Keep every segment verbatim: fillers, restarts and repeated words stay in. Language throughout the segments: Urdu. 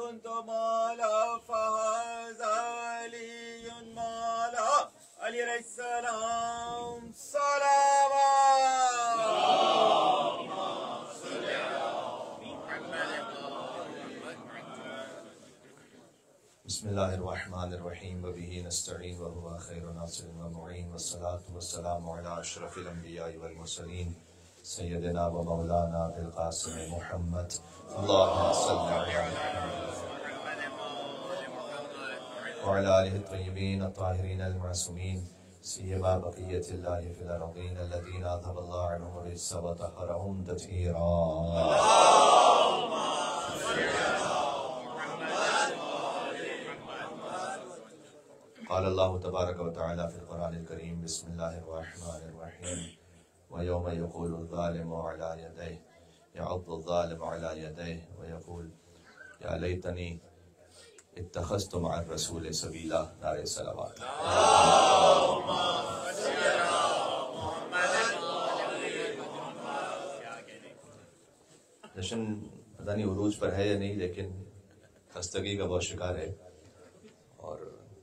كنت مالا فهذا علي مالا علي عليه السلام صلوات. بسم اللہ الرحمن الرحیم وبہ نستعین وهو خیر ناصر ومعین والصلاة والسلام علی اشرف الانبیاء والمرسلین سیدنا و مولانا بالقاسم محمد اللہم صلی علی محمد وعلی آلہ الطیبین الطاہرین المعصومین سیما بقیت اللہ فی الارضین الذین اذهب اللہ عنہم الرجس وطہرہم تطہیرا. قال اللہ تبارک و تعالی فی القرآن الکریم بسم اللہ الرحمن الرحیم وَيَوْمَ يَقُولُ الظَّالِمُ عَلَى يَدَيْهِ يَعُضُّ الظَّالِمُ عَلَى يَدَيْهِ وَيَقُولُ يَا لَيْتَنِي اتَّخَذْتُ مَعَ الرَّسُولِ سَبِيلًا. نعرہ صلوات. جشن پتہ نہیں عروج پر ہے یا نہیں، لیکن خستگی کا بہت شکار ہے. اور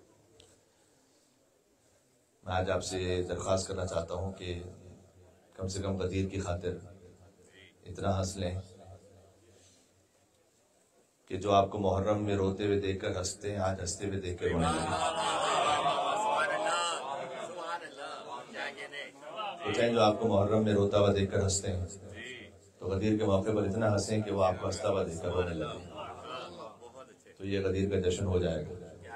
میں آج آپ سے درخواست کرنا چاہتا ہوں کہ کم سے کم غدیر کی خاطر اتنا ہنس لیں کہ جو آپ کو محرم میں روتے ہوئے دیکھ کر ہنستے ہیں، آج ہنستے ہوئے دیکھ کر رونے لگے. سوچیں جو آپ کو محرم میں روتا ہوا دیکھ کر ہنستے ہیں تو غدیر کے موقع پر اتنا ہنسیں کہ وہ آپ کو ہنستا ہوا دیکھ کر رونے لگے. تو یہ غدیر کا جشن ہو جائے گا.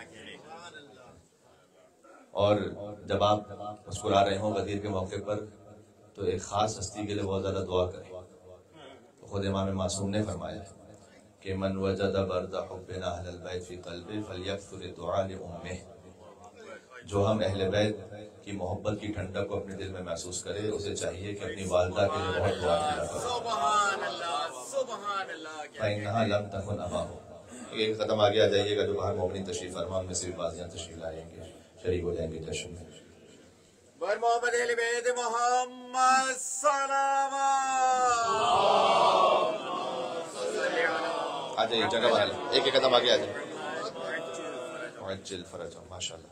اور جب آپ مسکرا رہے ہوں غدیر کے موقع پر تو ایک خاص ہستی کے لیے بہت زیادہ دعا کریں. تو خود امام معصوم نے فرمایا کہ من وجد برد حبنا اہل البیت فی قلبہ فلیکثر الدعاء لامہ. جو ہم اہل بیت کی محبت کی ٹھنڈک کو اپنے دل میں محسوس کرے، اسے چاہیے کہ اپنی والدہ کے لیے بہت دعا کیا کرے. سبحان اللہ سبحان اللہ. فإنها لم تكن أباه. ایک قدم آگے آ جائیے گا جو باہر مومنین تشریف فرما، ان میں سے بھی بازیاں تشریف لائیں گے، شریک ہو جائیں گے جشن میں. بر محمد اہل بیت محمد صلوات. آ جائیے جگہ بنا لیں، ایک ایک قدم آگے آ جائیں. معجل فرج ماشاء اللہ.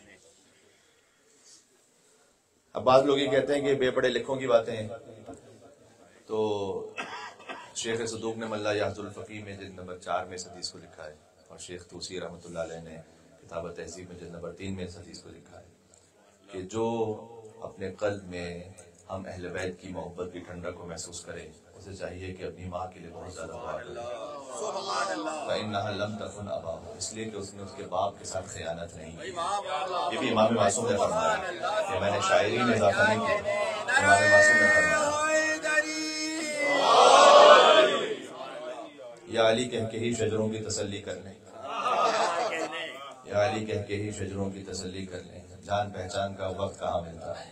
اب بعض لوگ یہ کہتے ہیں کہ بے پڑھے لکھوں کی باتیں ہیں، تو شیخ صدوق نے ملا یحظ الفقیہ میں جلد نمبر چار میں اس حدیث کو لکھا ہے، اور شیخ توسی رحمۃ اللہ علیہ نے کتاب تہذیب میں جلد نمبر تین میں اس حدیث کو لکھا ہے کہ جو اپنے قلب میں ہم اہل بیت کی محبت کی ٹھنڈک کو محسوس کرے، اسے چاہیے کہ اپنی ماں کے لیے بہت زیادہ دعا کرے. فإنها لم تكن أباه، اس لیے کہ اس نے اس کے باپ کے ساتھ خیانت نہیں کی. یہ بھی امام معصوم نے فرمایا کہ میں نے شاعری میں اضافہ نہیں کیا. امام معصوم نے فرمایا یا علی کہہ کے ہی شجروں کی تسلی کر لیں، یا علی کہہ کے ہی شجروں کی تسلی کر لیں، جان پہچان کا وقت کہاں ملتا ہے.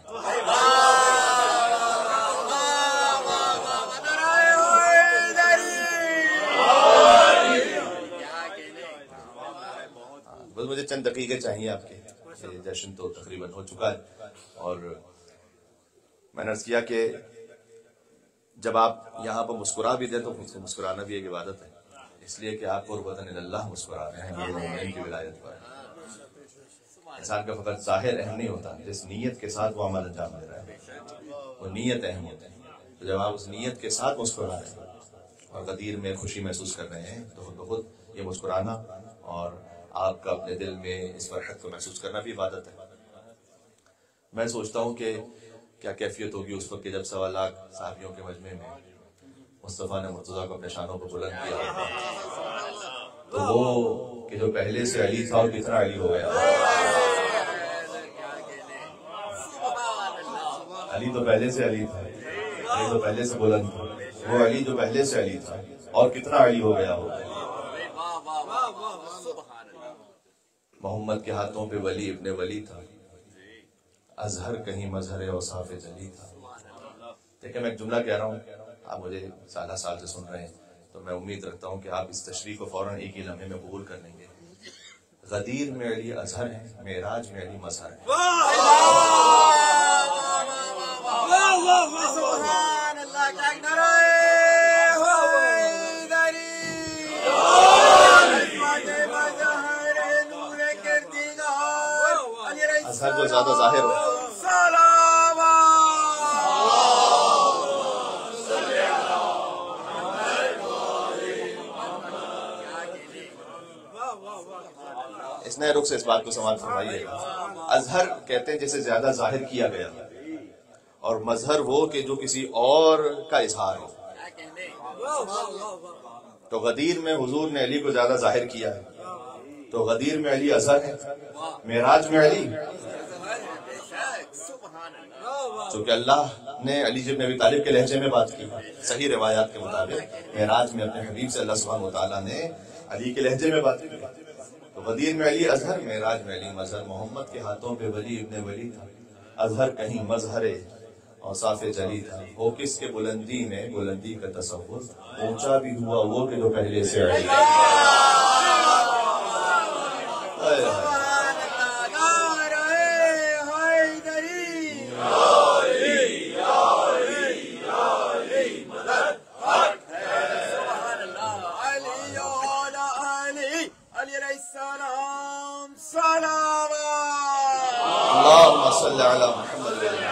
بس مجھے چند دقیقے چاہیے آپ کے. جشن تو تقریباً ہو چکا ہے، اور میں نے عرض کیا کہ جب آپ یہاں پر مسکرا بھی دیں تو مسکرانا بھی ایک عبادت ہے، اس لیے کہ آپ قربتاً اللہ مسکرا رہے ہیں یہ مومن کی ولایت پر. انسان کا فقط ظاہر اہم نہیں ہوتا، جس نیت کے ساتھ وہ عمل انجام دے رہا ہے وہ نیت اہم ہوتی ہے. تو جب آپ اس نیت کے ساتھ مسکرا رہے ہیں اور غدیر میں خوشی محسوس کر رہے ہیں تو خود بخود یہ مسکرانا اور آپ کا اپنے دل میں اس فرحت کو محسوس کرنا بھی عبادت ہے. میں سوچتا ہوں کہ کیا کیفیت ہوگی اس وقت کہ جب سوا لاکھ صحابیوں کے مجمع میں مصطفیٰ نے مرتضیٰ کو اپنے شانوں کو بلند کیا ہوگا، تو وہ کہ جو پہلے سے علی تھا اور کتنا علی ہو گیا. علی تو پہلے سے علی تھا، علی تو پہلے سے بلند تھا، وہ علی جو پہلے سے علی تھا اور کتنا علی ہو گیا ہوگا. محمد کے ہاتھوں پہ ولی ابن ولی تھا، اظہر کہیں مظہر اوصاف جلی تھا. دیکھیں میں ایک جملہ کہہ رہا ہوں، آپ مجھے سالہ سال سے سن رہے ہیں، تو میں امید رکھتا ہوں کہ آپ اس تشریح کو فوراً ایک ہی لمحے میں قبول کر لیں گے. غدیر میں علی اظہر ہے، معراج میں علی مظہر ہے. سبحان اللہ. ज्यादा जाहिर हो। इस नए रुख से इस बात को समाप्त फरमाइएगा। अजहर कहते हैं जैसे ज्यादा जाहिर किया गया, और मजहर वो कि जो किसी और का इजहार हो। तो गदीर में हुजूर ने अली को ज्यादा जाहिर किया है, तो गदीर में अली अजहर है, मेराज में अली। चूंकि अल्लाह ने अली इब्न अबी तालिब के लहजे में बात की, सही रिवायात के मुताबिक मेराज में अपने हबीब से अल्लाह सुब्हानहू व तआला ने अली के लहजे में बात की। तो गदीर में अली अजहर, मेराज में अली मजहर। मोहम्मद के हाथों पे वली इब्ने वली था, अजहर कहीं मजहरे और साफे जली था। वो किसके बुलंदी में बुलंदी का तसव्वुर, ऊंचा भी हुआ वो कि जो पहले से अली। अल्लाहुम्मा सल्ली अला मुहम्मद व अली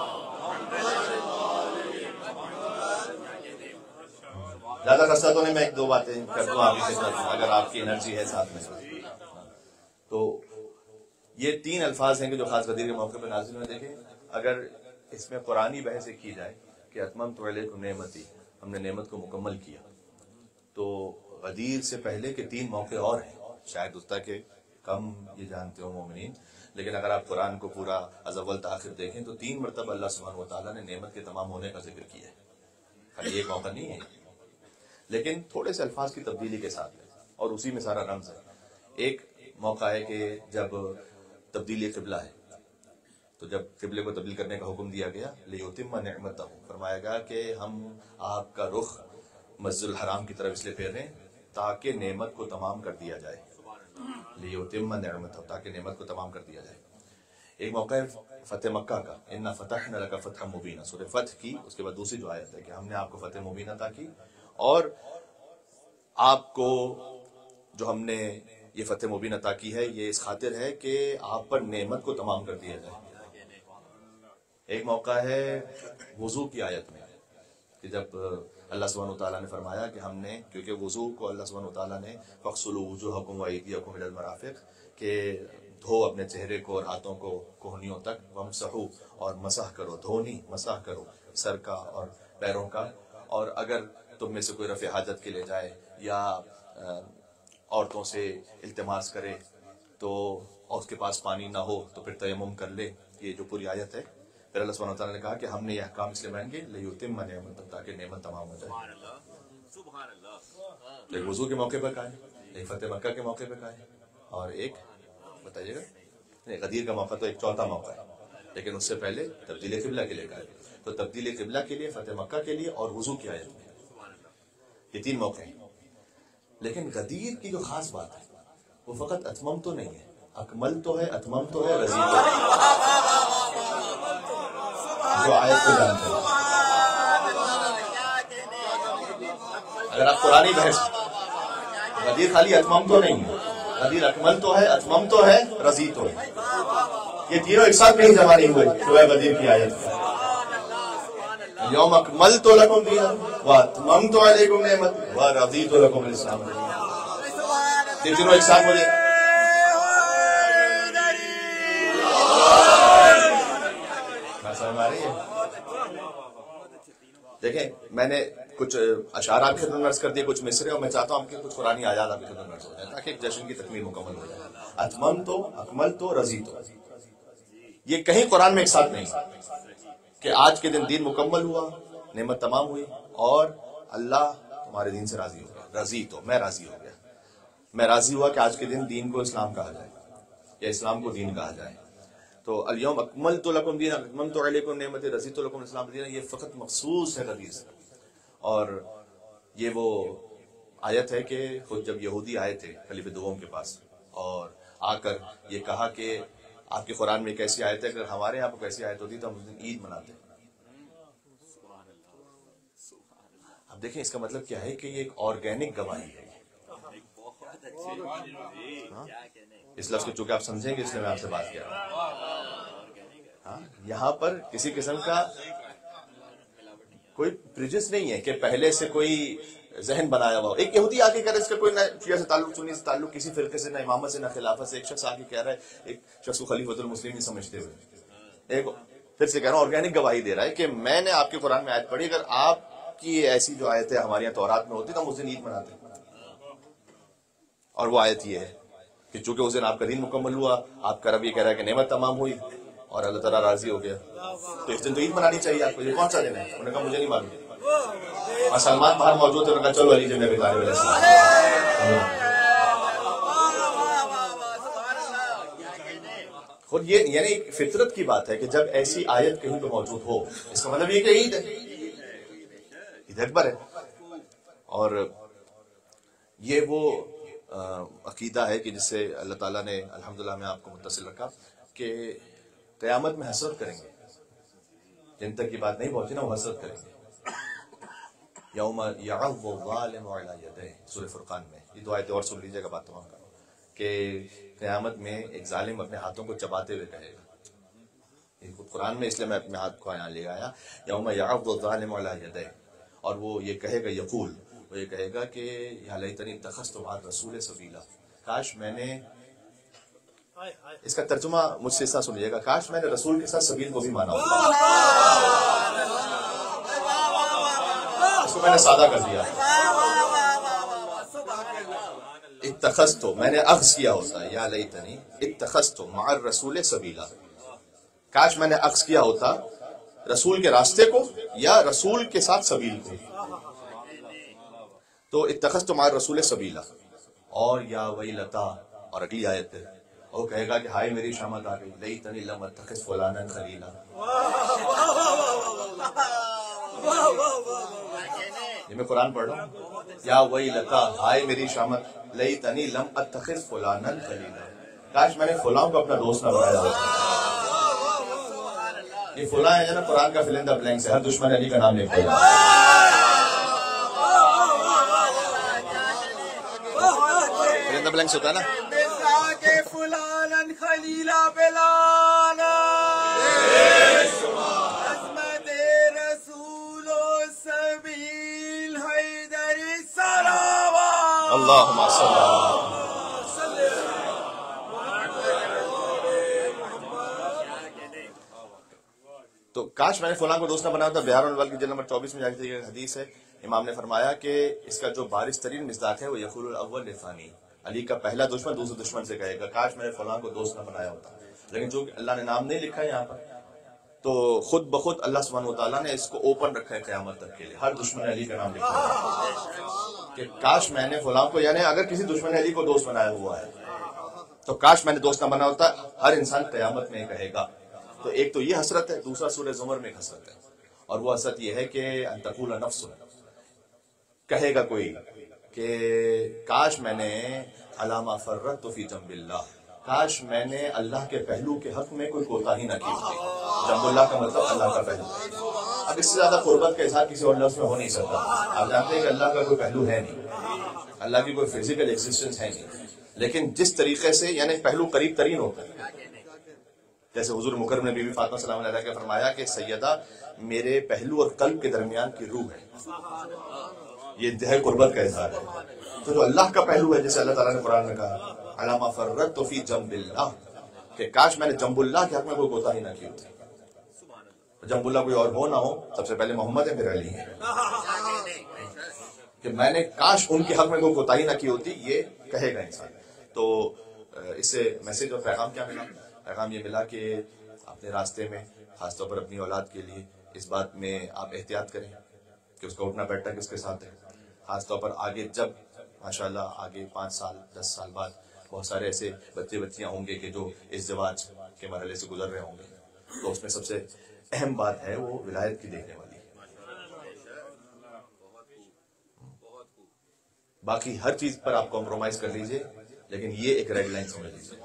मुहम्मद। ज्यादा कसरत होने में एक दो बातें कर दूं आपकी खिदमत में, अगर आपकी एनर्जी है साथ में। तो ये तीन अल्फाज हैं कि जो खास गदीर के मौके पर नाज़िल हुए। देखें, अगर इसमें कुरानी बहस की जाए कि अतममतु अलैकुम नेमती, हमने नेमत को मुकम्मल किया, तो गदीर से पहले के तीन मौके और हैं, शायद उस तक के कम ये जानते हो मोमिनीन, लेकिन अगर आप कुरान को पूरा अज़अव्वल ताखिर देखें तो तीन मरतबा अल्लाह सुब्हानहू व तआला ने नेमत के तमाम होने का जिक्र किया है। खाली एक मौका नहीं है, लेकिन थोड़े से अल्फाज की तब्दीली के साथ है, और उसी में सारा रमज है। एक मौका है कि जब तब्दीली क़िबला है, तो जब क़िबले को तब्दील करने का हुक्म दिया गया, लियुतिम्म निअमतहू, फरमाया गया कि हम आपका रुख मस्जिदुल हराम की तरफ इसलिए फेर रहे हैं ताकि नेमत को तमाम कर दिया जाए। लियुतिम्म निअमतहू, ताकि नेमत को तमाम कर दिया जाए। एक मौका है फतेह मक्का का, इन्ना फतहना लका फतहन मुबीना, सूरह फतह की उसके बाद दूसरी जो आयत है कि हमने आपको फतेह मुबीन अता की, और आपको जो हमने ये फतेह मुबीन अता की है ये इस खातिर है कि आप पर नेमत को तमाम कर दिया जाए। एक मौका है वुजू की आयत में कि जब अल्लाह सुब्हानहू व तआला ने फरमाया कि हमने, क्योंकि वुजू को अल्लाह सुब्हानहू व तआला ने फग़सुलू वुजूहकुम व अयदियकुम इलल मराफ़िक़, के धो अपने चेहरे को और हाथों को कोहनियों तक, वमसहू, और मसह करो, धोनी मसह करो सर का और पैरों का, और अगर तुम में से कोई रफ़े हाजत के लिए जाए या औरतों से इल्तिमास करे तो और उसके पास पानी ना हो तो फिर तयम्मुम कर ले। ये जो पूरी आयत है, फिर अल्लाह सुब्हानहू व तआला ने कहा कि हमने यह काम इसलिए बनाएंगे लियुतिम्म निअमतहू, ताकि नेमत तमाम हो जाए। एक वुजू के मौके पर कहा है, एक फतेह मक्का के मौके पर कहा है, और एक बताइएगा नहीं, गदीर का मौका तो एक चौथा मौका है, लेकिन उससे पहले तब्दील क़िबला के लिए कहा है। तो तब्दील क़िबला के लिए, फतेह मक्का के लिए और वुजू की आयत में, ये तीन मौके हैं। लेकिन गदीर की जो खास बात है वो फकत अतमम तो नहीं है, अकमल तो है, अतमम तो है, रज़ी तो है। जो आयत को जानते हैं, अगर आप पुरानी बहस, गदीर खाली अतमम तो नहीं है, गदीर अकमल तो है, अतमम तो है, रज़ी तो है। ये तीनों एक साथ नहीं जमा नहीं हुए सूरह गदीर की आयत में। यौम अकमलतु लकुम दीनकुम व अतममतु अलैकुम निअमती व रज़ीतु लकुम अल-इस्लाम दीना। ये तीनों एक साथ मुझे समझ आ रही है। देखें, मैंने कुछ अशार आपके खिदमत में अर्ज कर दिए, कुछ मिसरे, और मैं चाहता हूँ आपके कुछ कुरानी आयात आपके खिदमत में अर्ज हो जाए ताकि एक जश्न की तकमील मुकम्मल हो जाए। अतममतु, अकमलतु, रज़ीतु, ये कहीं कुरान में एक साथ नहीं कि आज के दिन दीन मुकम्मल हुआ, नेमत तमाम हुई और अल्लाह तुम्हारे दीन से राजी हो गया। रज़ी तो मैं राजी हो गया, मैं राजी हुआ कि आज के दिन दीन को इस्लाम कहा जाए या इस्लाम को दीन कहा जाए। तो अल-यौम अकमलतु लकुम दीनकुम अतममतु अलैकुम निअमती रज़ीतु लकुम अल-इस्लाम दीना, ये फ़कत मखसूस है गदीर से। और ये वो आयत है कि खुद जब यहूदी आए थे खलीफे दोम के पास और आकर ये कहा कि आपके कुरान में एक ऐसी आयत है, अगर हमारे यहाँ पर ऐसी आयत होती तो हम उस दिन ईद मनाते। अब देखें, इसका मतलब क्या है कि ये एक ऑर्गेनिक गवाही है। हाँ? इस लफ्ज़ को चूंकि आप समझेंगे इसलिए मैं आपसे बात किया। ہاں یہاں پر کسی قسم کا کوئی پریجس نہیں ہے کہ پہلے سے کوئی ذہن بنایا ہوا. ایک یہودی آ کے کہہ رہا ہے اس کا کوئی نہ شیعہ سے تعلق، سنی سے تعلق، کسی فرقے سے، نہ امامت سے، نہ خلافت سے. ایک شخص آ کے کہہ رہا ہے، ایک شخص کو خلیفۃ المسلمین سمجھتے ہوئے، ایک پھر سے کہہ رہا ہوں آرگینک گواہی دے رہا ہے کہ میں نے آپ کے قرآن میں آیت پڑھی، اگر آپ کی ایسی جو آیتیں ہمارے یہاں تورات میں ہوتی تو ہم اس دن عید مناتے. اور وہ آیت یہ ہے کہ چونکہ اس دن آپ کا دین مکمل ہوا، آپ کا رب یہ کہہ رہا ہے کہ نعمت تمام ہوئی اور اللہ تعالیٰ راضی ہو گیا، تو اس دن تو عید منانی چاہیے آپ کو. یہ کون سا دن ہے؟ انہوں نے کہا مجھے نہیں معلوم. اور سلمان باہر موجود تھے، انہوں نے کہا چلو علی جب نبی طالب علیہ السلام. خود یہ یعنی ایک فطرت کی بات ہے کہ جب ایسی آیت کہیں پہ موجود ہو، اس کا مطلب یہ کہ عید ہے، عید اکبر ہے. اور یہ وہ عقیدہ ہے کہ جس سے اللہ تعالیٰ نے الحمدللہ میں آپ کو متصل رکھا کہ قیامت میں حسرت کریں گے. جن تک یہ بات نہیں پہنچی نا وہ حسرت کریں گے. یوم یعض الظالم علی یدیہ، سورہ فرقان میں. یہ دو آیتیں اور سن لیجیے گا بات تمام کا، کہ قیامت میں ایک ظالم اپنے ہاتھوں کو چباتے ہوئے کہے گا. قرآن میں اس لیے میں اپنے ہاتھ کو یہاں لے آیا، یوم یعض الظالم علی یدیہ. اور وہ یہ کہے گا، یقول، وہ یہ کہے گا کہ یا لیتنی اتخذت مع الرسول سبیلا، کاش میں نے، اس کا ترجمہ مجھ سے ایسا سنیے گا، کاش میں نے رسول کے ساتھ سبیل کو بھی مانا ہوتا. اس کو میں نے سادہ کر دیا. اتخذت، میں نے اخذ کیا ہوتا، یا لیتنی اتخذت مع الرسول سبیلا، کاش میں نے اخذ کیا ہوتا رسول کے راستے کو یا رسول کے ساتھ سبیل کو. تو اتخذت مع الرسول سبیلا. اور یا ویلتا، اور اگلی آیت ہے، وہ کہے گا کہ ہائے میری شامت آ گئی، لیتنی لم اتخذ فلانا خلیلا. یہ میں قرآن پڑھ رہا ہوں. یا ویلتا، ہائے میری شامت، لیتنی لم اتخذ فلانا خلیلا، کاش میں نے فلاں کو اپنا دوست نہ بنایا ہوتا. یہ فلاں ہے نا قرآن کا فل ان دا بلینکس ہے، ہر دشمن علی کا نام لکھا ہے. فل ان دا بلینکس ہوتا ہے نا، فلانا خلیلا بلانا عظمت رسول و سبیل حیدر صلوات. اللہم صل علی. تو کاش میں نے فلاں کو دوست نہ بنایا ہوتا. بہار الوال کی جلد نمبر چوبیس میں جا کے حدیث ہے، امام نے فرمایا کہ اس کا جو بارش ترین مصداق ہے وہ یقول الاول لثانی، علی کا پہلا دشمن دوسرے دشمن سے کہے گا کاش میں نے فلاں کو دوست نہ بنایا ہوتا. لیکن جو اللہ نے نام نہیں لکھا ہے یہاں پر، تو خود بخود اللہ سبحانہ وتعالیٰ نے اس کو اوپن رکھا ہے قیامت تک کے لیے. ہر دشمن علی کا نام لکھا ہے کہ کاش میں نے فلاں کو، یعنی اگر کسی دشمن علی کو دوست بنایا ہوا ہے تو کاش میں نے دوست نہ بنا ہوتا. ہر انسان قیامت میں کہے گا. تو ایک تو یہ حسرت ہے، دوسرا سورہ زمر میں ایک حسرت ہے، اور وہ حسرت یہ ہے کہ ان تقول نفس، کہے گا کوئی کہ کاش میں نے علامہ فررت فی جنب اللہ، کاش میں نے اللہ کے پہلو کے حق میں کوئی کوتاہی نہ کی ہوتی. جنب اللہ کا مطلب اللہ کا پہلو. اب اس سے زیادہ قربت کا اظہار کسی اور لفظ میں ہو نہیں سکتا. آپ جانتے ہیں کہ اللہ کا کوئی پہلو ہے نہیں، اللہ کی کوئی فزیکل ایگزسٹنس ہے نہیں، لیکن جس طریقے سے یعنی پہلو قریب ترین ہوتا ہے. جیسے حضور مکرم نے بی بی فاطمہ سلام علیہ کا فرمایا کہ سیدہ میرے پہلو اور قلب کے درمیان کی روح ہے. یہ انتہائی قربت کا اظہار ہے. تو جو اللہ کا پہلو ہے، جیسے اللہ تعالیٰ نے قرآن میں کہا علامہ فررت فی جنب اللہ، کہ کاش میں نے جنب اللہ کے حق میں کوئی کوتاہی نہ کی ہوتی. جنب اللہ کوئی اور ہو نہ ہو، سب سے پہلے محمد ہے، پھر علی ہے. کہ میں نے کاش ان کے حق میں کوئی کوتاہی نہ کی ہوتی، یہ کہے گا انسان. تو اس سے میسج اور پیغام کیا ملا؟ پیغام یہ ملا کہ اپنے راستے میں خاص طور پر اپنی اولاد کے لیے اس بات میں آپ احتیاط کریں کہ اس کا اٹھنا بیٹھنا کس کے ساتھ ہے. خاص طور پر آگے جب ماشاءاللہ آگے پانچ سال دس سال بعد بہت سارے ایسے بچے بچیاں ہوں گے کہ جو ازدواج کے مرحلے سے گزر رہے ہوں گے، تو اس میں سب سے اہم بات ہے وہ ولایت کی دیکھنے والی. باقی ہر چیز پر آپ کمپرومائز کر لیجئے، لیکن یہ ایک ریڈ لائن سمجھ لیجیے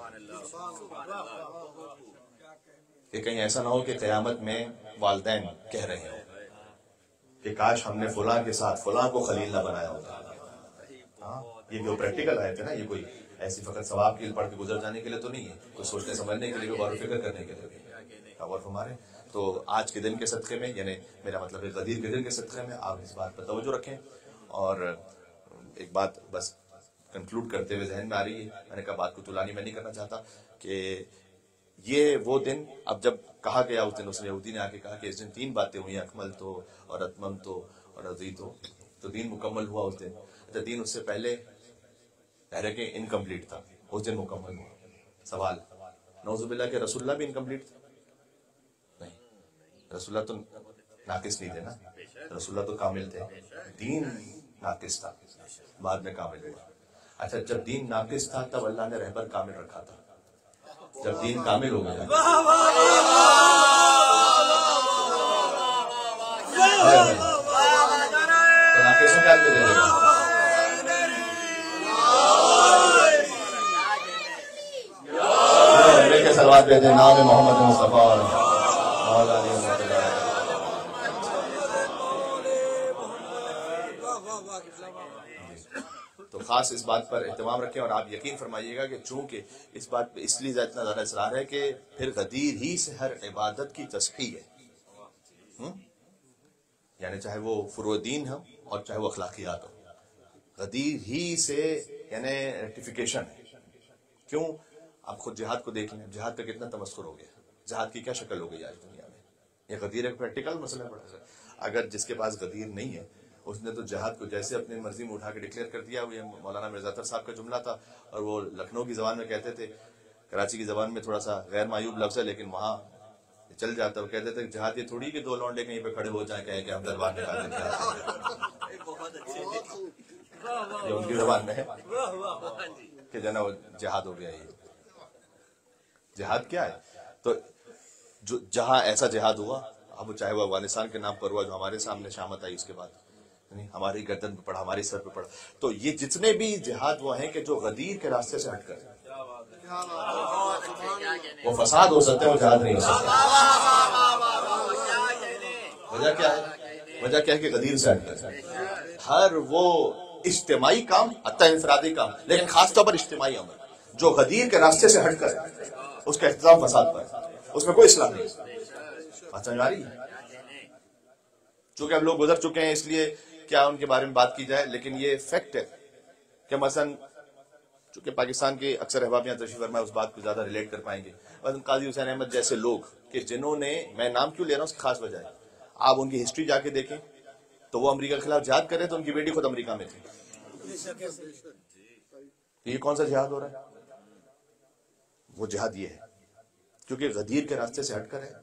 کہ کہیں ایسا نہ ہو کہ قیامت میں والدین کہہ رہے ہوں کہ کاش ہم نے فلاں کے ساتھ فلاں کو خلیل نہ بنایا ہوتا. ہاں یہ جو پریکٹیکل آئے تھے نا، یہ کوئی ایسی فقط ثواب کی پڑھ کے گزر جانے کے لیے تو نہیں ہے، کوئی سوچنے سمجھنے کے لیے، غور و فکر کرنے کے لیے. غور فرمائیں. تو آج کے دن کے صدقے میں، یعنی میرا مطلب ہے غدیر کے دن کے صدقے میں، آپ اس بات پر توجہ رکھیں. اور ایک بات بس کنکلوڈ کرتے ہوئے ذہن میں آ رہی ہے، میں نے کہا بات کو طولانی میں نہیں کرنا چاہتا، کہ یہ وہ دن اب جب کہا گیا اس دن، اس یہودی نے آ کے کہا کہ اس دن تین باتیں ہوئی، اکمل تو اور اتمم تو اور رضیت تو تو دین مکمل ہوا اس دن. اچھا دین اس سے پہلے پہلے کہ انکمپلیٹ تھا، اس دن مکمل ہوا. سوال، نعوذ باللہ کہ رسول اللہ بھی انکمپلیٹ تھا؟ نہیں، رسول اللہ تو ناقص نہیں تھے نا، رسول اللہ تو کامل تھے. دین ناقص تھا، بعد میں کامل ہوا. اچھا جب دین ناقص تھا تب اللہ نے رہبر کامل رکھا تھا، جب دین کامل ہو گیا تو ناقصوں کیا دے دے گا. کے سلوات دے دیں نام محمد مصطفیٰ. تو خاص اس بات پر اہتمام رکھیں، اور آپ یقین فرمائیے گا کہ چونکہ اس بات پہ اس لیے اتنا زیادہ اصرار ہے کہ پھر غدیر ہی سے ہر عبادت کی تصحیح ہے، یعنی چاہے وہ فروع دین ہو اور چاہے وہ اخلاقیات ہو، غدیر ہی سے یعنی ریکٹیفیکیشن ہے. کیوں؟ آپ خود جہاد کو دیکھ لیں، جہاد کا کتنا تمسخر ہو گیا، جہاد کی کیا شکل ہو گئی آج دنیا میں. یہ غدیر ایک پریکٹیکل مسئلہ پڑا ہے. اگر جس کے پاس غدیر نہیں ہے اس نے تو جہاد کو جیسے اپنی مرضی میں اٹھا کے ڈکلیئر کر دیا. وہ مولانا مرزا اطہر صاحب کا جملہ تھا، اور وہ لکھنؤ کی زبان میں کہتے تھے، کراچی کی زبان میں تھوڑا سا غیر معیوب لفظ ہے لیکن وہاں چل جاتا. وہ کہتے تھے جہاد یہ تھوڑی کہ دو لونڈے کہیں پہ کھڑے ہو جائیں کہیں کہ ہم دربار میں کھا دیں. یہ ان کی زبان میں ہے کہ جنا وہ جہاد ہو گیا. یہ جہاد کیا ہے؟ تو جو جہاں ایسا جہاد ہوا، اب چاہے وہ افغانستان کے نام پر ہوا جو ہمارے سامنے شامت آئی، اس کے بعد ہماری گردن پہ پڑا، ہماری سر پہ پڑا. تو یہ جتنے بھی جہاد وہ ہیں کہ جو غدیر کے راستے سے ہٹ کر، وہ فساد ہو سکتے ہیں، وہ جہاد نہیں ہو سکتے. وجہ کیا ہے؟ وجہ کیا ہے کہ غدیر سے ہٹ کر ہر وہ اجتماعی کام، حتی انفرادی کام، لیکن خاص طور پر اجتماعی عمل جو غدیر کے راستے سے ہٹ کر اس کا اختتام فساد پر، اس میں کوئی اصلاح نہیں. بات سمجھ آ رہی ہے؟ چونکہ ہم لوگ گزر چکے ہیں اس لیے کیا ان کے بارے میں بات کی جائے، لیکن یہ فیکٹ ہے کہ مثلا چونکہ پاکستان کے اکثر احباب یہاں تشریف فرما اس بات کو زیادہ ریلیٹ کر پائیں گے. مثلا قاضی حسین احمد جیسے لوگ کہ جنہوں نے، میں نام کیوں لے رہا ہوں اس کی خاص وجہ ہے، آپ ان کی ہسٹری جا کے دیکھیں تو وہ امریکہ کے خلاف جہاد کرے تو ان کی بیٹی خود امریکہ میں تھی. یہ کون سا جہاد ہو رہا ہے؟ وہ جہاد یہ ہے کیونکہ غدیر کے راستے سے ہٹ کر ہے.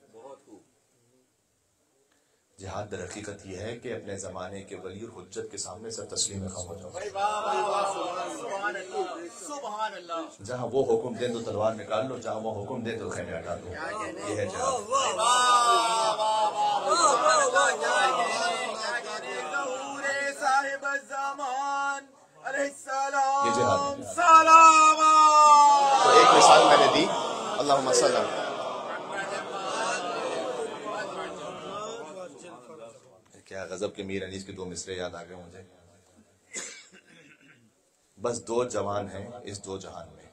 جہاد در حقیقت یہ ہے کہ اپنے زمانے کے ولی اور حجت کے سامنے سب تسلیم خام ہو جاؤ. جہاں وہ حکم دیں تو تلوار نکال لو، جہاں وہ حکم دیں تو خیمے ہٹا دو. یہ ہے جہاد. یہ جہاد ہے. تو ایک مثال میں نے دی، اللہم صلی اللہ. کیا غضب کے میر انیس کے دو مصرے یاد آ گئے مجھے. بس دو جوان ہیں اس دو جہان میں.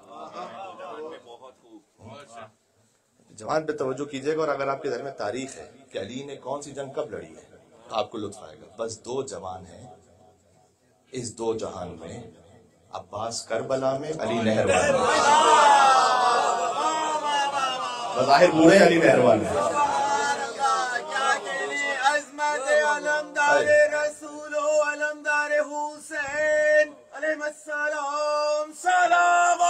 جوان پہ توجہ کیجئے گا، اور اگر آپ کے ذہن میں تاریخ ہے کہ علی نے کون سی جنگ کب لڑی ہے تو آپ کو لطف آئے گا. بس دو جوان ہیں اس دو جہان میں، عباس کربلا میں، علی نہروان میں. بظاہر بوڑھے علی نہروان میں. رسول علمدار حسین علیہ السلام سلام.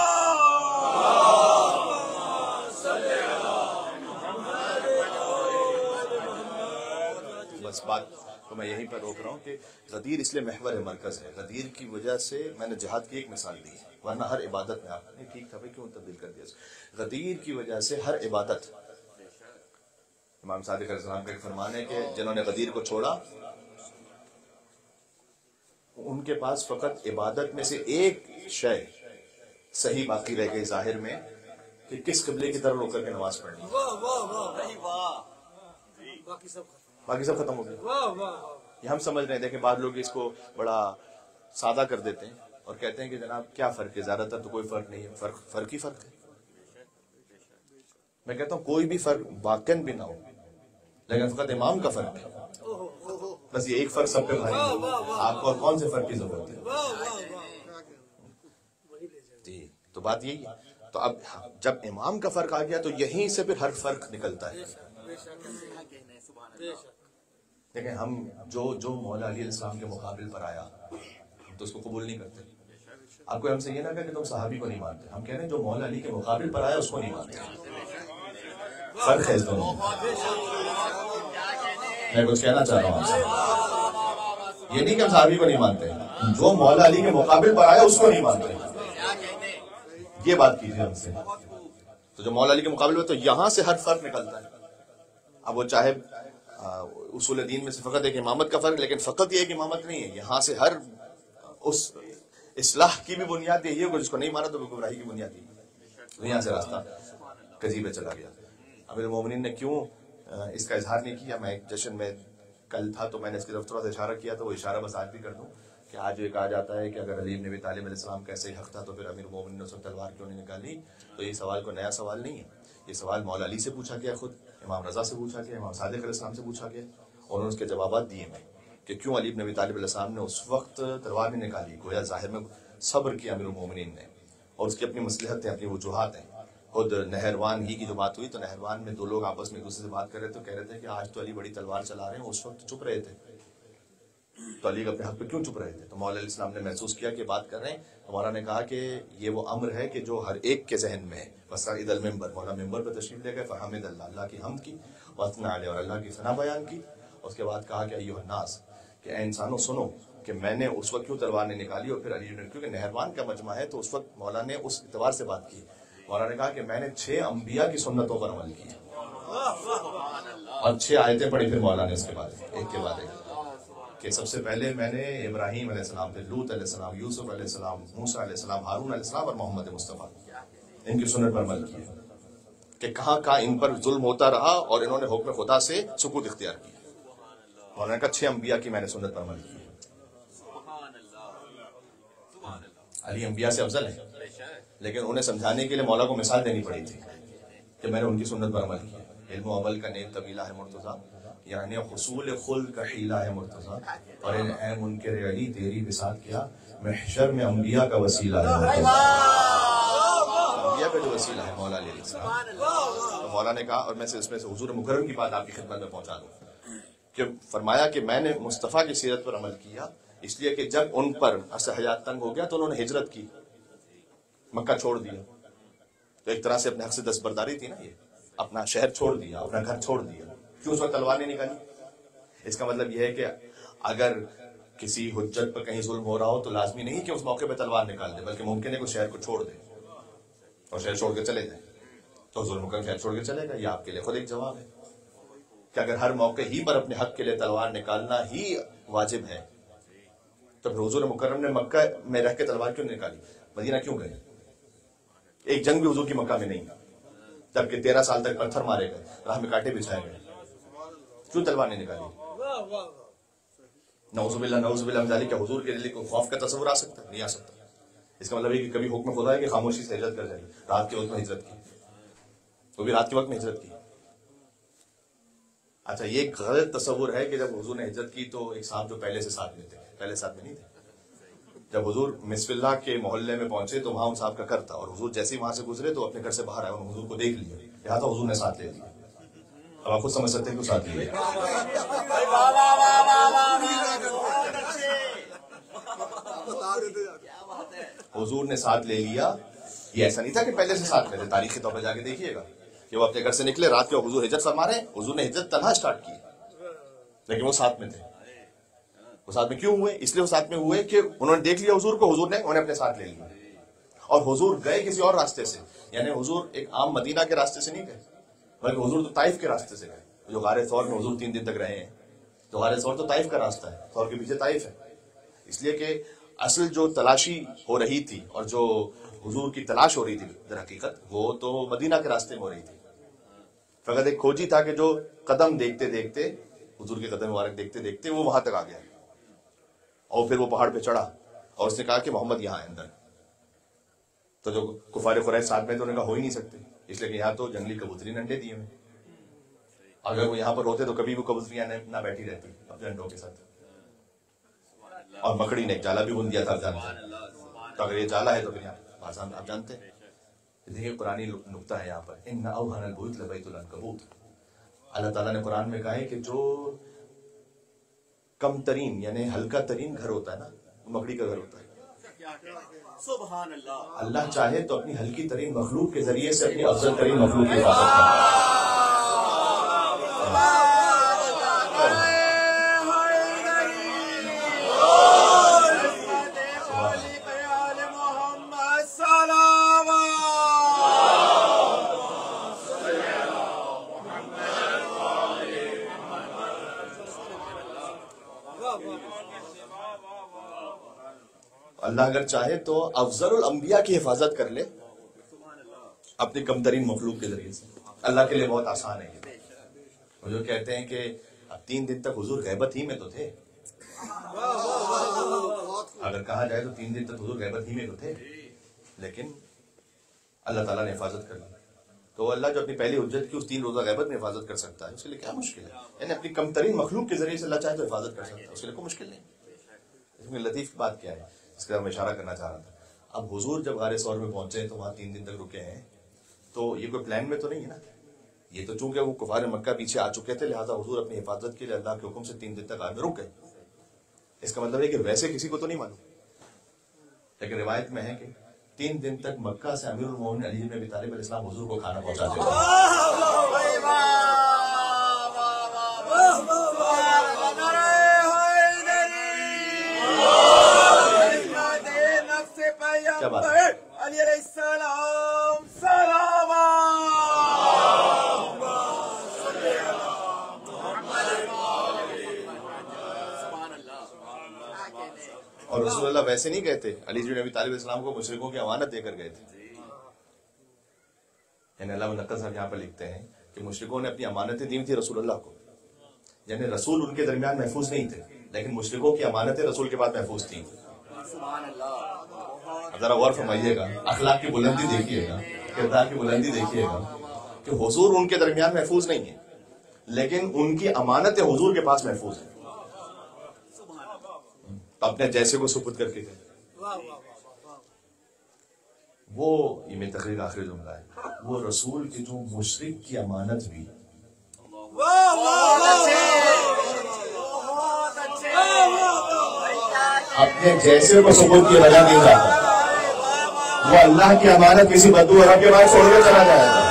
بس بات تو میں یہیں پر روک رہا ہوں کہ غدیر اس لیے محور مرکز ہے. غدیر کی وجہ سے میں نے جہاد کی ایک مثال دی ہے، ورنہ ہر عبادت میں آپ نے ٹھیک تھا بھائی کیوں تبدیل کر دیا. غدیر کی وجہ سے ہر عبادت، امام صادق علیہ السلام کا ایک فرمان ہے کہ جنہوں نے غدیر کو چھوڑا ان کے پاس فقط عبادت میں سے ایک شے صحیح باقی رہ گئی ظاہر میں کہ کس قبلے کی طرف رک کر کے نماز پڑھنی. باقی سب ختم ہو گیا. یہ ہم سمجھ رہے ہیں، دیکھیں بعض لوگ اس کو بڑا سادہ کر دیتے ہیں اور کہتے ہیں کہ جناب کیا فرق ہے، زیادہ تر تو کوئی فرق نہیں ہے. فرق فرق ہی فرق ہے. میں کہتا ہوں کوئی بھی فرق واقعاً بھی نہ ہو، لیکن فقط امام کا فرق ہے، بس یہ ایک فرق سب پہ بھاری ہے۔ آپ کو اور کون سے فرق کی ضرورت ہے؟ جی تو بات یہی ہے۔ تو اب جب امام کا فرق آ گیا تو یہیں سے پھر ہر فرق نکلتا ہے۔ دیکھیں ہم جو جو مولا علی علیہ السلام کے مقابل پر آیا ہم تو اس کو قبول نہیں کرتے۔ آپ کو ہم سے یہ نہ کہا کہ تم صحابی کو نہیں مانتے، ہم کہہ رہے ہیں جو مولا علی کے مقابل پر آیا اس کو نہیں مانتے۔ فرق ہے اس دونوں میں۔ میں کچھ کہنا چاہ رہا ہوں آپ سے، یہ نہیں کہ ہم صحابی کو نہیں مانتے، جو مولا علی کے مقابل پر آیا اس کو نہیں مانتے، یہ بات کیجیے ہم سے۔ تو جو مولا علی کے مقابل پر تو یہاں سے ہر فرق نکلتا ہے۔ اب وہ چاہے اصول دین میں سے فقط ایک امامت کا فرق، لیکن فقط یہ ایک امامت نہیں ہے، یہاں سے ہر اس اصلاح کی بھی بنیاد یہی ہے، جس کو نہیں مانا تو گمراہی کی بنیاد یہی ہے۔ یہاں سے راستہ کجی پہ چلا گیا۔ امیر المومنین نے کیوں اس کا اظہار نہیں کیا؟ میں ایک جشن میں کل تھا تو میں نے اس کی طرف تھوڑا سا اشارہ کیا، تو وہ اشارہ بس آج بھی کر دوں کہ آج یہ کہا جاتا ہے کہ اگر علی بن ابی طالب علیہ السلام کا ایسا ہی حق تھا تو پھر امیر المومنین نے اس وقت تلوار کیوں نہیں نکالی؟ تو یہ سوال کوئی نیا سوال نہیں ہے، یہ سوال مولا علی سے پوچھا گیا، خود امام رضا سے پوچھا گیا، امام صادق علیہ السلام سے پوچھا گیا، اور انہوں نے اس کے جوابات دیے ہیں کہ کیوں علی بن ابی طالب علیہ السلام نے اس وقت تلوار نہیں نکالی۔ گویا ظاہر میں صبر کیا امیر المومنین نے، اور اس کی اپنی مصلحتیں، اپنی وجوہات ہیں۔ خود نہروان ہی کی جو بات ہوئی تو نہروان میں دو لوگ آپس میں ایک دوسرے سے بات کر رہے تھے، تو کہہ رہے تھے کہ آج تو علی بڑی تلوار چلا رہے ہیں، اس وقت چپ رہے تھے، تو علی اپنے حق پہ کیوں چپ رہے تھے؟ تو مولا علیہ السلام نے محسوس کیا کہ بات کر رہے ہیں، تو مولا نے کہا کہ یہ وہ امر ہے کہ جو ہر ایک کے ذہن میں ہے۔ وصعد المنبر، مولا ممبر پہ تشریف لے گئے، فحمد اللہ، اللہ کی حمد کی، واثنى علیہ، اور اللہ کی ثنا بیان کی۔ اس کے بعد کہا کہ ایھا الناس، کہ اے انسانوں سنو کہ میں نے اس وقت کیوں تلوار نہیں نکالی، اور پھر علی نے، کیونکہ نہروان کا مجمع ہے تو اس وقت مولا نے اس اعتبار سے بات کی۔ مولا نے کہا کہ میں نے چھ انبیاء کی سنتوں پر عمل کیا، اور چھ آیتیں پڑھی پھر مولا نے اس کے بعد ایک کے بعد ایک، کہ سب سے پہلے میں نے ابراہیم علیہ السلام، پھر لوط علیہ السلام، یوسف علیہ السلام، موسیٰ علیہ السلام، ہارون علیہ السلام اور محمد مصطفیٰ، ان کی سنت پر عمل کیا، کہ کہاں کہاں ان پر ظلم ہوتا رہا اور انہوں نے حکم خدا سے سکوت اختیار کیا۔ مولانا نے کہا چھ انبیاء کی میں نے سنت پر عمل کی۔ علی انبیاء سے افضل ہے، لیکن انہیں سمجھانے کے لیے مولا کو مثال دینی پڑی تھی کہ میں نے ان کی سنت پر عمل کیا۔ علم و عمل کا نیک طویلہ ہے مرتضیٰ، یعنی حصول خلد کا حیلہ ہے مرتضیٰ، اور ان اے منکر علی تیری بساط کیا، محشر میں انبیاء کا وسیلہ ہے مرتضیٰ۔ انبیاء کا جو وسیلہ ہے مولا علیہ السلام۔ تو مولا نے کہا، اور میں سے اس میں سے حضور مکرم کی بات آپ کی خدمت میں پہنچا دوں، کہ فرمایا کہ میں نے مصطفیٰ کی سیرت پر عمل کیا، اس لیے کہ جب ان پر عرصہ حیات تنگ ہو گیا تو انہوں نے ہجرت کی، مکہ چھوڑ دیا، تو ایک طرح سے اپنے حق سے دستبرداری تھی نا، یہ اپنا شہر چھوڑ دیا، اپنا گھر چھوڑ دیا۔ کیوں اس وقت تلوار نہیں نکالی؟ اس کا مطلب یہ ہے کہ اگر کسی حجت پر کہیں ظلم ہو رہا ہو تو لازمی نہیں کہ اس موقع پہ تلوار نکال دے، بلکہ ممکن ہے کہ شہر کو چھوڑ دے اور شہر چھوڑ کے چلے جائے، تو ظلم کا شہر چھوڑ کے چلے گا۔ یہ آپ کے لیے خود ایک جواب ہے کہ اگر ہر موقع ہی پر اپنے حق کے لیے تلوار نکالنا ہی واجب ہے تو پھر حضور مکرم نے مکہ میں رہ کے تلوار کیوں نکالی؟ مدینہ کیوں گئے؟ ایک جنگ بھی حضور کی مکہ میں نہیں، جبکہ تیرہ سال تک پتھر مارے گئے، راہ میں کانٹے بچھائے گئے، کیوں تلوار نہیں نکالی؟ نعوذ باللہ نعوذ باللہ من ذالک، کیا حضور کے دل کو خوف کا تصور آ سکتا ہے؟ نہیں آ سکتا۔ اس کا مطلب ہے کہ کبھی حکم خدا ہے کہ خاموشی سے ہجرت کر جائے، رات کے وقت میں ہجرت کی، وہ بھی رات کے وقت میں ہجرت کی۔ اچھا، یہ ایک غلط تصور ہے کہ جب حضور نے ہجرت کی تو ایک صاحب جو پہلے سے ساتھ میں تھے، پہلے ساتھ میں نہیں تھے۔ جب حضور مصف اللہ کے محلے میں پہنچے تو وہاں ان صاحب کا گھر تھا، اور حضور جیسے ہی وہاں سے گزرے تو اپنے گھر سے باہر آئے، انہوں نے حضور کو دیکھ لیا، لہٰذا حضور نے ساتھ لے لیا۔ اب آپ خود سمجھ سکتے ہیں کہ ساتھ لیا۔ حضور نے ساتھ لے لیا، یہ ایسا نہیں تھا کہ پہلے سے ساتھ میں تھے۔ تاریخی طور پر جا کے دیکھیے گا کہ وہ اپنے گھر سے نکلے، رات کے حضور ہجرت فرما رہے ہیں، حضور نے ہجرت تنہا اسٹارٹ کی، لیکن وہ ساتھ میں تھے۔ وہ ساتھ میں کیوں ہوئے؟ اس لیے وہ ساتھ میں ہوئے کہ انہوں نے دیکھ لیا حضور کو، حضور نے انہیں اپنے ساتھ لے لیا، اور حضور گئے کسی اور راستے سے، یعنی حضور ایک عام مدینہ کے راستے سے نہیں گئے، بلکہ حضور تو طائف کے راستے سے گئے، جو غار ثور میں حضور تین دن تک رہے ہیں۔ تو غار ثور تو طائف کا راستہ ہے، ثور کے پیچھے طائف ہے، اس لیے کہ اصل جو تلاشی ہو رہی تھی اور جو حضور کی تلاش ہو رہی تھی در حقیقت، وہ تو مدینہ کے راستے میں ہو رہی تھی۔ فقط ایک کھوجی تھا کہ جو قدم دیکھتے دیکھتے، حضور کے قدم مبارک دیکھتے دیکھتے وہ وہاں تک آ گیا، اور پھر وہ پہاڑ پہ چڑھا اور اس نے کہا کہ محمد یہاں ہے اندر۔ تو جو کفار قریش ساتھ میں تو انہوں نے کہا ہو ہی نہیں سکتے، اس لیے کہ یہاں تو جنگلی کبوتری نے انڈے دیے ہوئے، اگر وہ یہاں پر ہوتے تو کبھی وہ کبوتریاں نہ بیٹھی رہتی اپنے انڈوں کے ساتھ، اور مکڑی نے ایک جالا بھی بن دیا تھا، آپ جانتے ہیں، تو اگر یہ جالا ہے تو پھر یہاں آسان آپ جانتے ہیں۔ دیکھیے قرآنی نقطہ ہے یہاں پر، ان اوہن البیوت لبیت العنکبوت، اللہ تعالیٰ نے قرآن میں کہا ہے کہ جو کم ترین یعنی ہلکا ترین گھر ہوتا ہے نا، وہ مکڑی کا گھر ہوتا ہے۔ سبحان اللہ، اللہ چاہے تو اپنی ہلکی ترین مخلوق کے ذریعے سے اپنی افضل ترین مخلوق کی حفاظت کرے۔ اللہ اگر چاہے تو افضل الانبیاء کی حفاظت کر لے اپنی کم ترین مخلوق کے ذریعے سے، اللہ کے لیے بہت آسان ہے یہ۔ وہ جو کہتے ہیں کہ اب تین دن تک حضور غیبت ہی میں تو تھے، اگر کہا جائے تو تین دن تک حضور غیبت ہی میں تو تھے، لیکن اللہ تعالیٰ نے حفاظت کر لی۔ تو اللہ جو اپنی پہلی حجت کی اس تین روزہ غیبت میں حفاظت کر سکتا ہے، اس کے لیے کیا مشکل ہے؟ یعنی اپنی کم ترین مخلوق کے ذریعے سے اللہ چاہے تو حفاظت کر سکتا ہے، اس کے لیے کوئی مشکل نہیں۔ اس میں لطیف بات کیا ہے، اس کا میں اشارہ کرنا چاہ رہا تھا۔ اب حضور جب غار ثور میں پہنچے تو وہاں تین دن تک رکے ہیں، تو یہ کوئی پلان میں تو نہیں ہے نا، یہ تو چونکہ وہ کفار مکہ پیچھے آ چکے تھے، لہٰذا حضور اپنی حفاظت کے لیے اللہ کے حکم سے تین دن تک غار میں رک گئے۔ اس کا مطلب ہے کہ ویسے کسی کو تو نہیں معلوم، لیکن روایت میں ہے کہ تین دن تک مکہ سے امیر المومنین علی بن ابی طالب علیہ السلام حضور کو کھانا پہنچاتے تھے۔ کیا بات ہے؟ علی علیہ السلام سلام، اور رسول اللہ ویسے نہیں کہتے، علی بن ابی طالب السلام کو مشرکوں کی امانت دے کر گئے تھے۔ یعنی اللہ منقذ صاحب یہاں پر لکھتے ہیں کہ مشرکوں نے اپنی امانتیں دی تھی رسول اللہ کو، یعنی رسول ان کے درمیان محفوظ نہیں تھے، لیکن مشرکوں کی امانتیں رسول کے بعد محفوظ تھیں۔ ذرا غور فرمائیے گا، اخلاق کی بلندی دیکھیے گا، کردار کی بلندی دیکھیے گا کہ حضور ان کے درمیان محفوظ نہیں ہے، لیکن ان کی امانتیں حضور کے پاس محفوظ ہیں، اپنے جیسے کو سپرد کر کے گئے۔ وہ یہ میری تقریر کا آخری جملہ ہے، وہ رسول کی جو مشرک کی امانت بھی اپنے جیسے کو سپرد کی وجہ نہیں جاتا، وہ اللہ کی امانت کسی بدو عرب کے بعد چھوڑ کے چلا جائے گا۔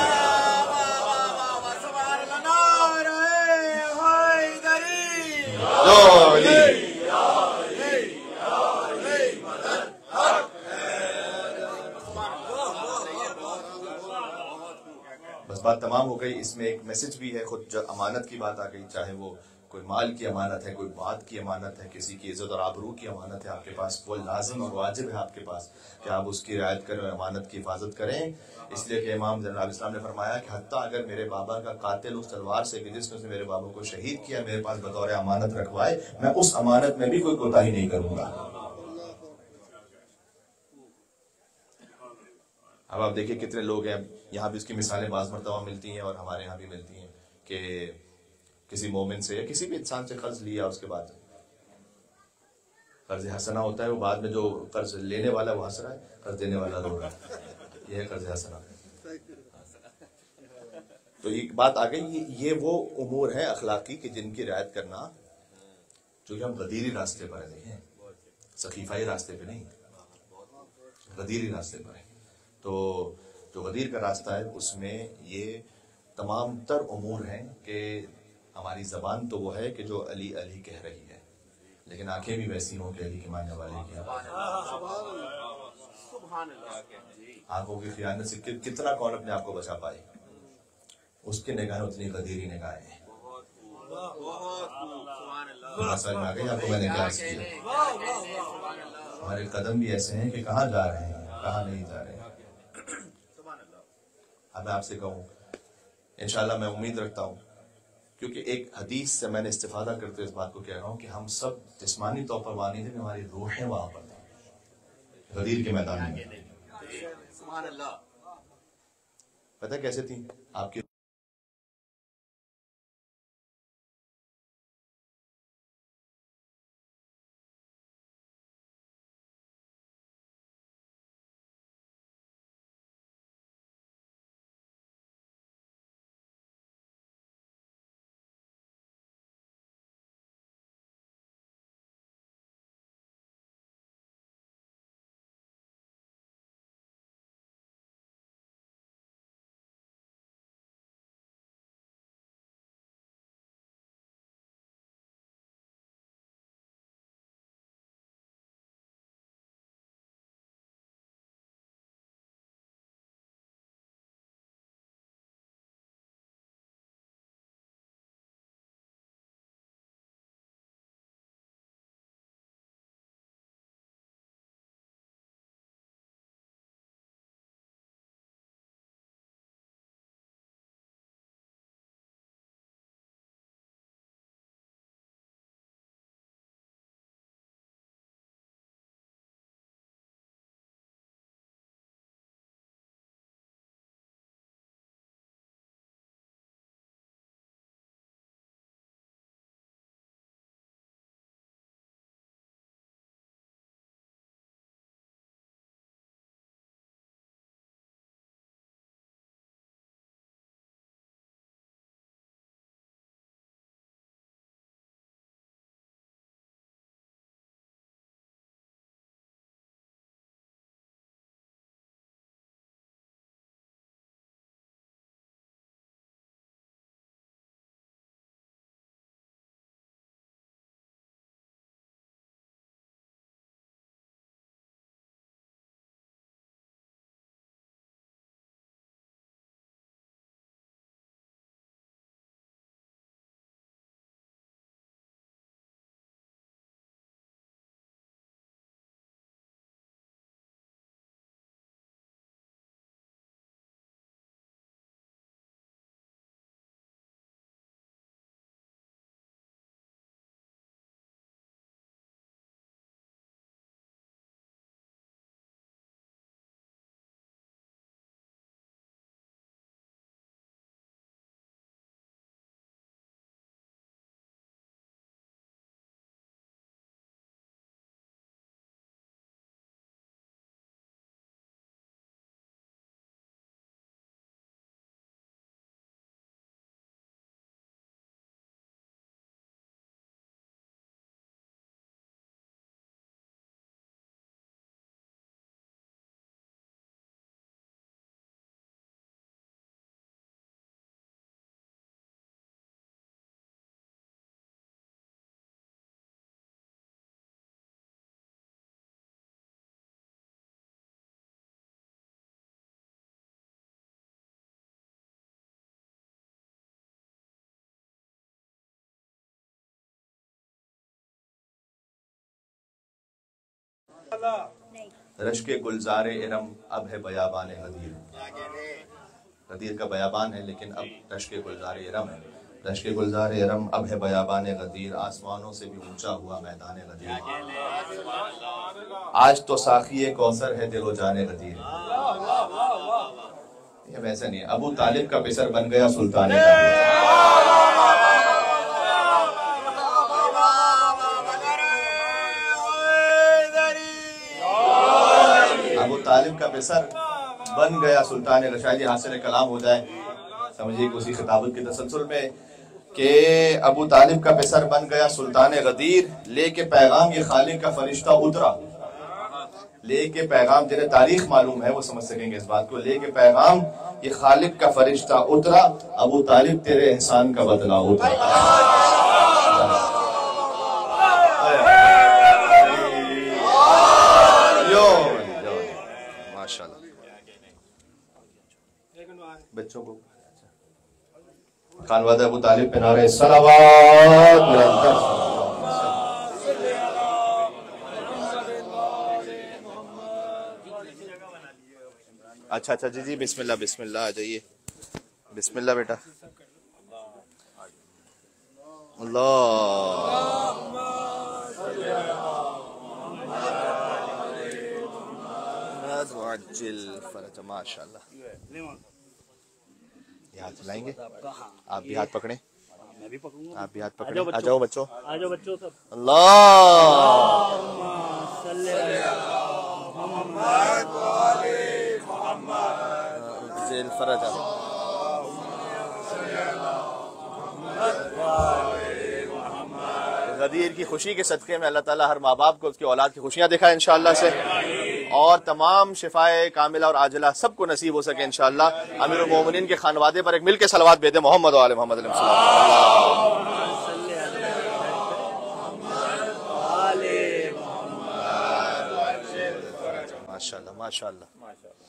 بس بات تمام ہو گئی، اس میں ایک میسج بھی ہے، خود جو امانت کی بات آ گئی، چاہے وہ کوئی مال کی امانت ہے، کوئی بات کی امانت ہے، کسی کی عزت اور آبرو کی امانت ہے آپ کے پاس، وہ لازم اور واجب ہے آپ کے پاس کہ آپ اس کی رعایت کریں اور امانت کی حفاظت کریں۔ اس لیے کہ امام زین العابدین اسلام نے فرمایا کہ حتیٰ اگر میرے بابا کا قاتل اس تلوار سے کہ جس نے میرے بابا کو شہید کیا میرے پاس بطور امانت رکھوائے، میں اس امانت میں بھی کوئی کوتاہی نہیں کروں گا۔ اب آپ دیکھیں کتنے لوگ ہیں، یہاں بھی اس کی مثالیں بعض مرتبہ ملتی ہیں اور ہمارے یہاں بھی ملتی ہیں کہ کسی مومن سے یا کسی بھی انسان سے قرض لیا، اس کے بعد قرض حسنہ ہوتا ہے، وہ بعد میں جو قرض لینے والا وہ ہنس رہا ہے، قرض دینے والا رو رہا ہے، یہ ہے قرض حسنہ۔ تو ایک بات آ گئی، یہ وہ امور ہیں اخلاقی کہ جن کی رعایت کرنا، جو کہ ہم غدیری راستے پر ہیں، دیکھیں سخیفائی راستے پہ نہیں، غدیری راستے پر ہیں۔ تو جو غدیر کا راستہ ہے اس میں یہ تمام تر امور ہیں کہ ہماری زبان تو وہ ہے کہ جو علی علی کہہ رہی ہے، لیکن آنکھیں بھی ویسی ہوں کہ علی کے ماننے والے کی آنکھوں کی خیانت سے کتنا کون اپنے آپ کو بچا پائے، اس کی نگاہیں اتنی غدیری نگاہیں ہیں۔ سمجھ میں آ گئی آپ کو میں نے کیا عرض کیا؟ ہمارے قدم بھی ایسے ہیں کہ کہاں جا رہے ہیں، کہاں نہیں جا رہے ہیں۔ اب میں آپ سے کہوں، انشاءاللہ میں امید رکھتا ہوں، کیونکہ ایک حدیث سے میں نے استفادہ کرتے اس بات کو کہہ رہا ہوں کہ ہم سب جسمانی طور پر وہاں نہیں تھے، ہماری روحیں وہاں پر تھیں غدیر کے میدان میں۔ پتہ کیسے تھیں آپ کی؟ رشک گلزار ارم اب ہے بیابان غدیر. غدیر کا بیابان ہے لیکن اب رشک گلزار ارم ہے. رشک گلزار ارم اب ہے بیابان غدیر، آسمانوں سے بھی اونچا ہوا میدان غدیر. آج تو ساقی کوثر ہے دل و جان غدیر. یہ ویسا نہیں ہے، ابو طالب کا پسر بن گیا سلطان غدیر. ابو طالب کا پسر بن گیا سلطان غدیر. شاید یہ حاصل کلام ہو جائے، سمجھیے کہ اسی خطابت کے تسلسل میں کہ ابو طالب کا پسر بن گیا سلطان غدیر، لے کے پیغام یہ خالق کا فرشتہ اترا. لے کے پیغام، جنہیں تاریخ معلوم ہے وہ سمجھ سکیں گے اس بات کو. لے کے پیغام یہ خالق کا فرشتہ اترا، ابو طالب تیرے احسان کا بدلہ اترا. بچوں کو خانوادہ ابو طالب پہ نعرہ صلوات. اچھا اچھا جی جی بسم اللہ بسم اللہ آ جائیے. بسم اللہ بیٹا. اللہ ماشاء اللہ. یہ ہاتھ ملائیں گے. آپ بھی ہاتھ پکڑیں, میں بھی پکڑوں گا. آپ بھی ہاتھ آ پکڑیں. جاؤ آ بچوں, جاؤ بچوں. آ جاؤ بچوں سب. اللہ صلی اللہ ذیل فرج. غدیر کی خوشی کے صدقے میں اللہ تعالیٰ ہر ماں باپ کو اس کی اولاد کی خوشیاں دکھائے انشاءاللہ سے, اور تمام شفائے کاملہ اور عاجلہ سب کو نصیب ہو سکے انشاءاللہ. امیر المومنین کے خانوادے پر ایک مل کے صلوات بھیجیں محمد و آل محمد علیہ السلام. ماشاءاللہ ماشاءاللہ.